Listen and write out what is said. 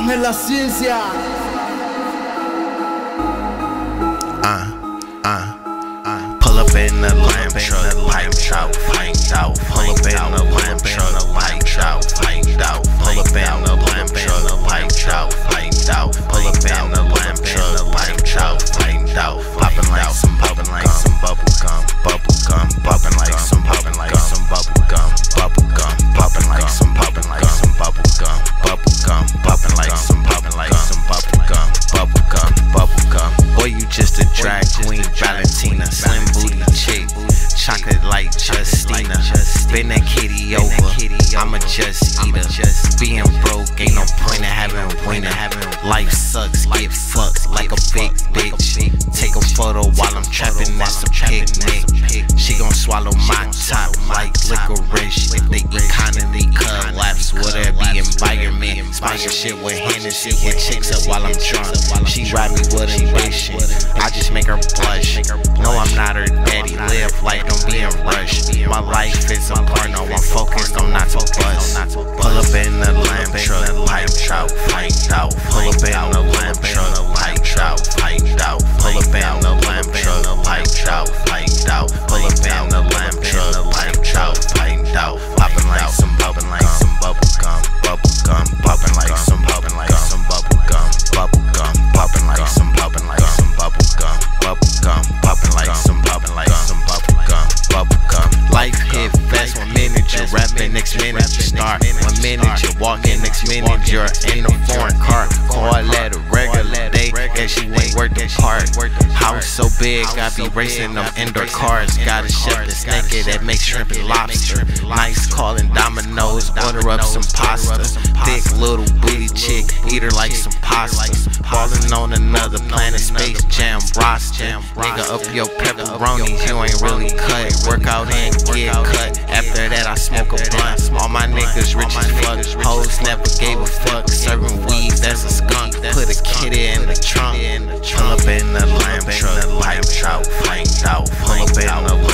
Dame la ciencia. Pull up in the lamb truck, piped out, flamed out. Pull up in the lamb truck, piped out, flamed out. Pull up in the lamb truck, piped out, flamed out. Pull up in the lamb truck, piped out, flamed out. Popping like some bubble gum, popping like some bubble gum, popping like some bubble gum, popping like some bubble gum. Boy, you just a drag queen, Valentina, slim booty chick, chocolate like Justina. Bend that kitty over, I'm a just eater. Being broke ain't no point in having winning. Life sucks, get fucked like a big bitch. Take a photo while I'm trapping, that's a picnic. She gon' swallow my top like licorice. If the economy collapse, would there be environment? Sponsorship with Hennessy, hit chicks up while I'm drunk. She ride me with ambition, I just make her blush. No, I'm not her daddy, live life, don't be in rush. My life is a porno, I'm focused on not to bust. Pull up in the lamb truck, piped out, flamed out. Pull up in the lamb truck, piped out, flamed out. Pull up in the lamb truck, piped out, flamed out. Pull up in the lamb truck, piped out, flamed out. Popping like some bubble gum, popping like some bubble gum, popping like some bubble gum, popping like some bubble gum. Life hit fast, 1 minute you're rapping, next minute you start. 1 minute you're walking, next minute you're in a foreign car. Call that a regular day, and she ain't worth the part. House so big, I be racing them indoor cars. Got a chef that's naked that makes shrimp and lobster. Nice calling Domino's, order up some pasta. Thick little booty chick, eat her like some pasta. Ballin' on another planet, Space Jam roster. Nigga, up your pepperonis, you ain't really cut. Work out and get cut. After that, I smoke a blunt. All my niggas rich as fuck. Hoes never gave a fuck. Serving weed, that's a skunk. Put a kitty in the trunk. Pull up in the lamb truck, piped out, flamed out. Pull up in the